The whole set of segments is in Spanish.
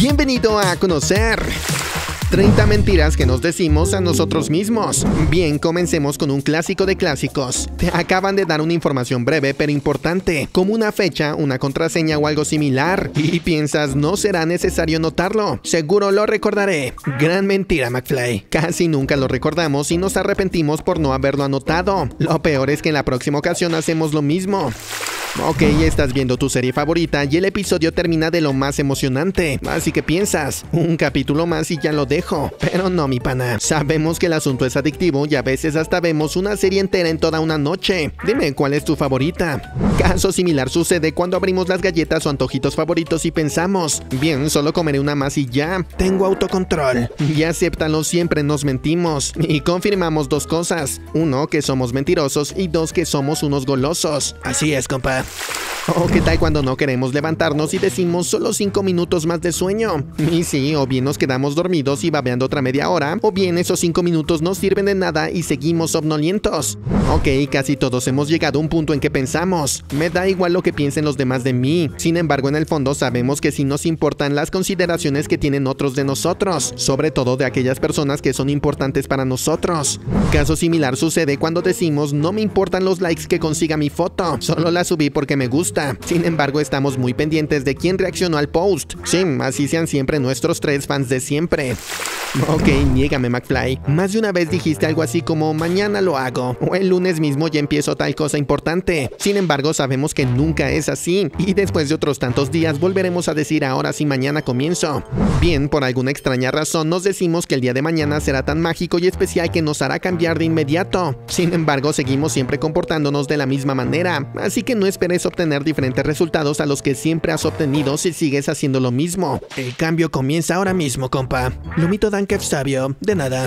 Bienvenido a conocer 30 mentiras que nos decimos a nosotros mismos. Bien, comencemos con un clásico de clásicos. Te acaban de dar una información breve pero importante, como una fecha, una contraseña o algo similar, y piensas no será necesario notarlo. Seguro lo recordaré. Gran mentira, McFly. Casi nunca lo recordamos y nos arrepentimos por no haberlo anotado. Lo peor es que en la próxima ocasión hacemos lo mismo. Ok, estás viendo tu serie favorita y el episodio termina de lo más emocionante, así que piensas, un capítulo más y ya lo dejo. Pero no, mi pana, sabemos que el asunto es adictivo y a veces hasta vemos una serie entera en toda una noche. Dime, ¿cuál es tu favorita? Caso similar sucede cuando abrimos las galletas o antojitos favoritos y pensamos, bien, solo comeré una más y ya, tengo autocontrol. Y acéptalo, siempre nos mentimos. Y confirmamos dos cosas, uno, que somos mentirosos y dos, que somos unos golosos. Así es, compa. ¿O qué tal cuando no queremos levantarnos y decimos solo 5 minutos más de sueño? Y sí, o bien nos quedamos dormidos y babeando otra media hora, o bien esos 5 minutos no sirven de nada y seguimos somnolientos. Ok, casi todos hemos llegado a un punto en que pensamos, me da igual lo que piensen los demás de mí. Sin embargo, en el fondo sabemos que sí nos importan las consideraciones que tienen otros de nosotros, sobre todo de aquellas personas que son importantes para nosotros. Caso similar sucede cuando decimos, no me importan los likes que consiga mi foto, solo la subí porque me gusta. Sin embargo, estamos muy pendientes de quién reaccionó al post. Sí, así sean siempre nuestros 3 fans de siempre. Ok, niégame, McFly. Más de una vez dijiste algo así como mañana lo hago, o el lunes mismo ya empiezo tal cosa importante. Sin embargo, sabemos que nunca es así, y después de otros tantos días volveremos a decir ahora sí mañana comienzo. Bien, por alguna extraña razón nos decimos que el día de mañana será tan mágico y especial que nos hará cambiar de inmediato. Sin embargo, seguimos siempre comportándonos de la misma manera, así que no esperes obtener diferentes resultados a los que siempre has obtenido si sigues haciendo lo mismo. El cambio comienza ahora mismo, compa. Lumito Dankev sabio, de nada.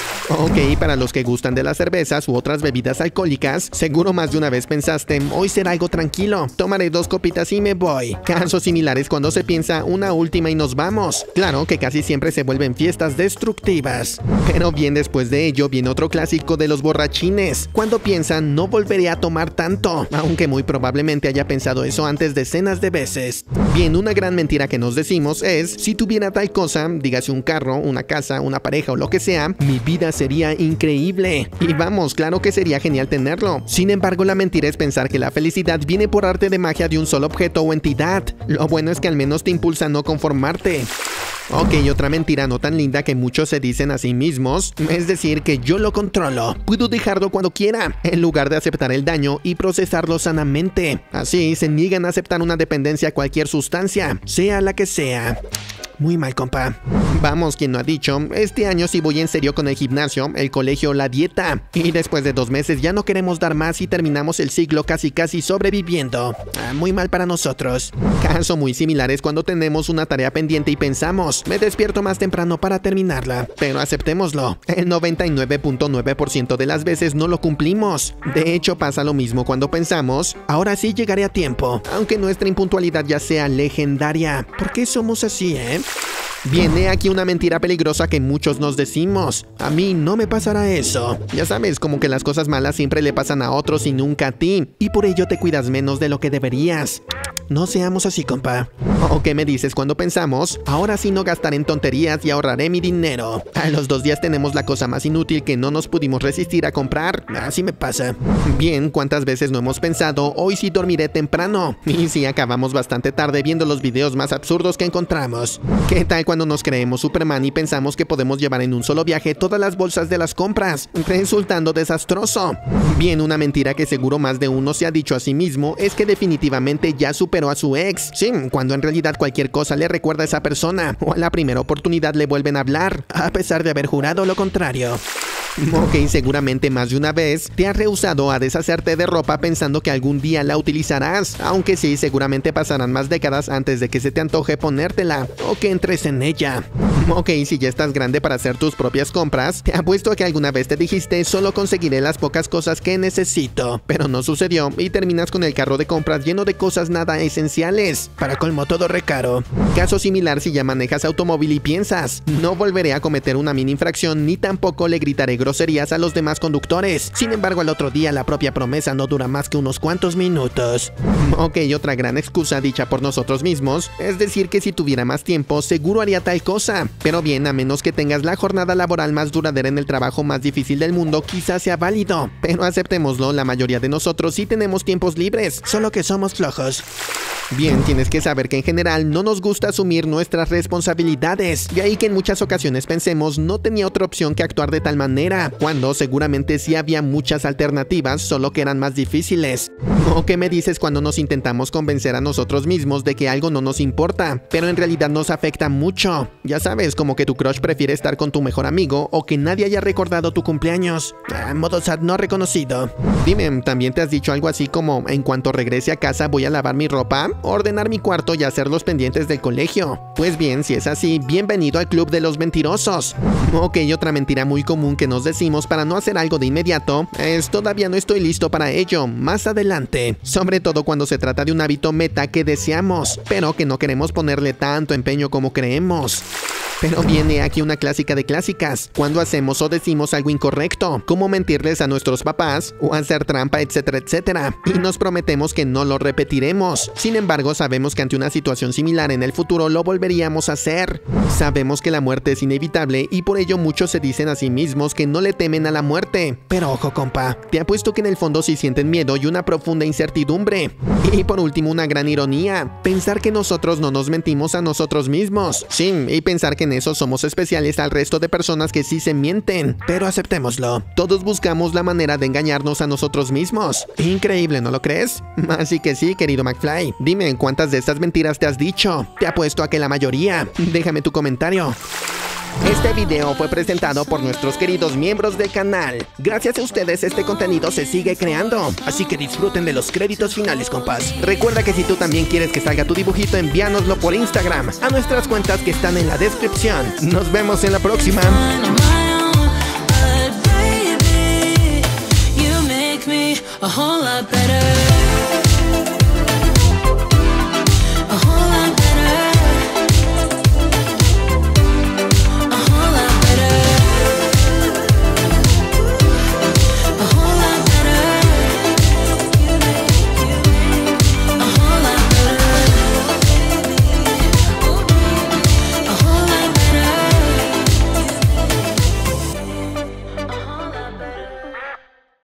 Ok, para los que gustan de las cervezas u otras bebidas alcohólicas, seguro más de una vez pensaste, hoy será algo tranquilo, tomaré 2 copitas y me voy. Casos similares cuando se piensa una última y nos vamos. Claro que casi siempre se vuelven fiestas destructivas. Pero bien después de ello viene otro clásico de los borrachines, cuando piensan no volveré a tomar tanto, aunque muy probablemente haya pensado eso antes decenas de veces. Bien, una gran mentira que nos decimos es, si tuviera tal cosa, dígase un carro, una casa, una pareja o lo que sea, mi vida sería increíble. Y vamos, claro que sería genial tenerlo. Sin embargo, la mentira es pensar que la felicidad viene por arte de magia de un solo objeto o entidad. Lo bueno es que al menos te impulsa a no conformarte. Ok, otra mentira no tan linda que muchos se dicen a sí mismos, es decir, que yo lo controlo, puedo dejarlo cuando quiera, en lugar de aceptar el daño y procesarlo sanamente. Así, se niegan a aceptar una dependencia a cualquier sustancia, sea la que sea. Muy mal, compa. Vamos, quien no ha dicho, este año sí voy en serio con el gimnasio, el colegio, la dieta. Y después de 2 meses ya no queremos dar más y terminamos el siglo casi sobreviviendo. Muy mal para nosotros. Caso muy similar es cuando tenemos una tarea pendiente y pensamos, me despierto más temprano para terminarla. Pero aceptémoslo, el 99.9% de las veces no lo cumplimos. De hecho, pasa lo mismo cuando pensamos, ahora sí llegaré a tiempo, aunque nuestra impuntualidad ya sea legendaria. ¿Por qué somos así, Viene aquí una mentira peligrosa que muchos nos decimos. A mí no me pasará eso. Ya sabes, como que las cosas malas siempre le pasan a otros y nunca a ti. Y por ello te cuidas menos de lo que deberías. No seamos así, compa. ¿O qué me dices cuando pensamos? Ahora sí no gastaré en tonterías y ahorraré mi dinero. A los 2 días tenemos la cosa más inútil que no nos pudimos resistir a comprar. Así me pasa. Bien, ¿cuántas veces no hemos pensado? Hoy sí dormiré temprano. Y sí, acabamos bastante tarde viendo los videos más absurdos que encontramos. ¿Qué tal cuando nos creemos Superman y pensamos que podemos llevar en un solo viaje todas las bolsas de las compras, resultando desastroso? Bien, una mentira que seguro más de uno se ha dicho a sí mismo es que definitivamente ya superó a su ex. Sí, cuando en realidad cualquier cosa le recuerda a esa persona, o a la primera oportunidad le vuelven a hablar, a pesar de haber jurado lo contrario. Ok, seguramente más de una vez te has rehusado a deshacerte de ropa pensando que algún día la utilizarás, aunque sí, seguramente pasarán más décadas antes de que se te antoje ponértela o que entres en ella. Ok, si ya estás grande para hacer tus propias compras, te apuesto a que alguna vez te dijiste solo conseguiré las pocas cosas que necesito, pero no sucedió y terminas con el carro de compras lleno de cosas nada esenciales. Para colmo, todo recaro. Caso similar si ya manejas automóvil y piensas, no volveré a cometer una mini infracción ni tampoco le gritaré groserías a los demás conductores. Sin embargo, al otro día la propia promesa no dura más que unos cuantos minutos. Ok, otra gran excusa dicha por nosotros mismos es decir que si tuviera más tiempo seguro haría tal cosa. Pero bien, a menos que tengas la jornada laboral más duradera en el trabajo más difícil del mundo, quizás sea válido. Pero aceptémoslo, la mayoría de nosotros sí tenemos tiempos libres, solo que somos flojos. Bien, tienes que saber que en general no nos gusta asumir nuestras responsabilidades, de ahí que en muchas ocasiones pensemos no tenía otra opción que actuar de tal manera, cuando seguramente sí había muchas alternativas, solo que eran más difíciles. ¿O qué me dices cuando nos intentamos convencer a nosotros mismos de que algo no nos importa, pero en realidad nos afecta mucho? Ya sabes, como que tu crush prefiere estar con tu mejor amigo o que nadie haya recordado tu cumpleaños. Modo sad no reconocido. Dime, ¿también te has dicho algo así como en cuanto regrese a casa voy a lavar mi ropa, ordenar mi cuarto y hacer los pendientes del colegio? Pues bien, si es así, bienvenido al club de los mentirosos. Ok, otra mentira muy común que nos decimos para no hacer algo de inmediato es todavía no estoy listo para ello, más adelante. Sobre todo cuando se trata de un hábito meta que deseamos, pero que no queremos ponerle tanto empeño como creemos. Pero viene aquí una clásica de clásicas, cuando hacemos o decimos algo incorrecto, como mentirles a nuestros papás o hacer trampa, etcétera, etcétera, y nos prometemos que no lo repetiremos. Sin embargo, sabemos que ante una situación similar en el futuro lo volveríamos a hacer. Sabemos que la muerte es inevitable y por ello muchos se dicen a sí mismos que no le temen a la muerte. Pero ojo, compa, te apuesto que en el fondo sí sienten miedo y una profunda incertidumbre. Y por último, una gran ironía, pensar que nosotros no nos mentimos a nosotros mismos. Sí, y pensar que en eso somos especiales al resto de personas que sí se mienten. Pero aceptémoslo, todos buscamos la manera de engañarnos a nosotros mismos. Increíble, ¿no lo crees? Así que sí, querido McFly, dime cuántas de estas mentiras te has dicho. Te apuesto a que la mayoría. Déjame tu comentario. Este video fue presentado por nuestros queridos miembros del canal. Gracias a ustedes este contenido se sigue creando, así que disfruten de los créditos finales, compas. Recuerda que si tú también quieres que salga tu dibujito, envíanoslo por Instagram a nuestras cuentas que están en la descripción. Nos vemos en la próxima. A whole lot better.